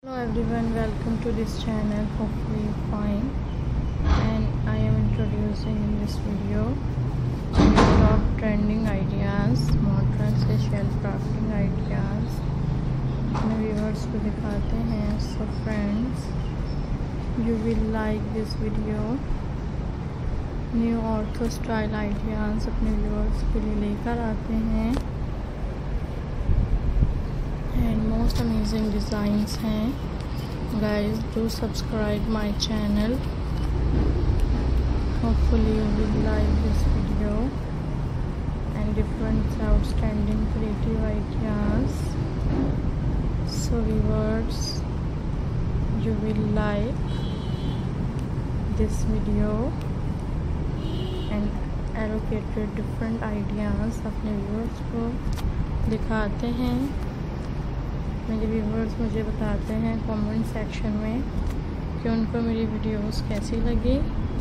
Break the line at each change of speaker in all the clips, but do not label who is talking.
Hello everyone, welcome to this channel. Hopefully you're fine, and I am introducing in this video top trending ideas, modern से shell crafting ideas अपने viewers को दिखाते हैं. So friends, you will like this video. New ortho style ideas अपने viewers के लिए लेकर आते हैं and most amazing designs हैं. Guys, do subscribe my channel. Hopefully you will like this video and different outstanding creative ideas. So viewers, you will like this video and allocated different ideas अपने viewers को दिखाते हैं. मेरे viewers मुझे बताते हैं comment section में कि उनको मेरी वीडियोस कैसी लगी.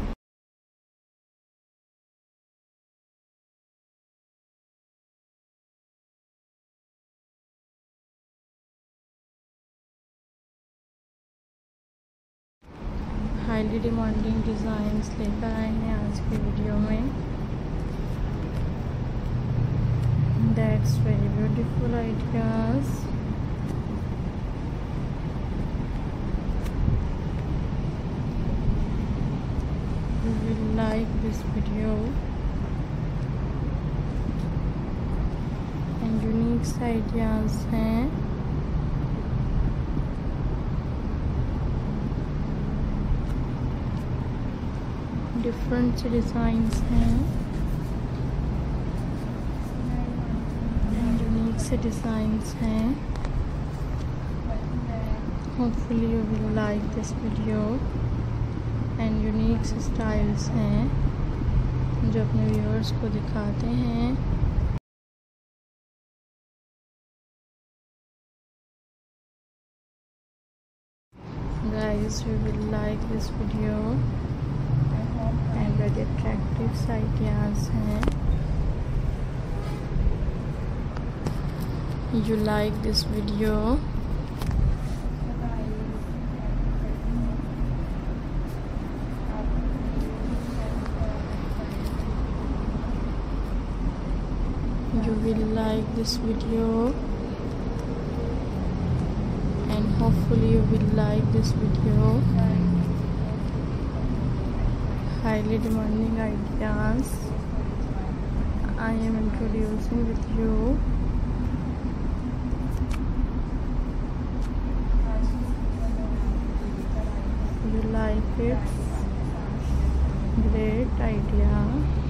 हाईली डिमांडिंग डिज़ाइंस लेकर आए हैं आज की वीडियो में. That's very beautiful ideas. You will like this video and unique ideas हैं. Different designs हैं and unique designs हैं. Hopefully you will like this video and unique styles हैं जो अपने व्यूअर्स को दिखाते हैं. Guys, you will like this video and very attractive ideas हैं. You like this video. You will like this video and hopefully you will like this video. Highly demanding ideas I am introducing with you. You like it? Great idea.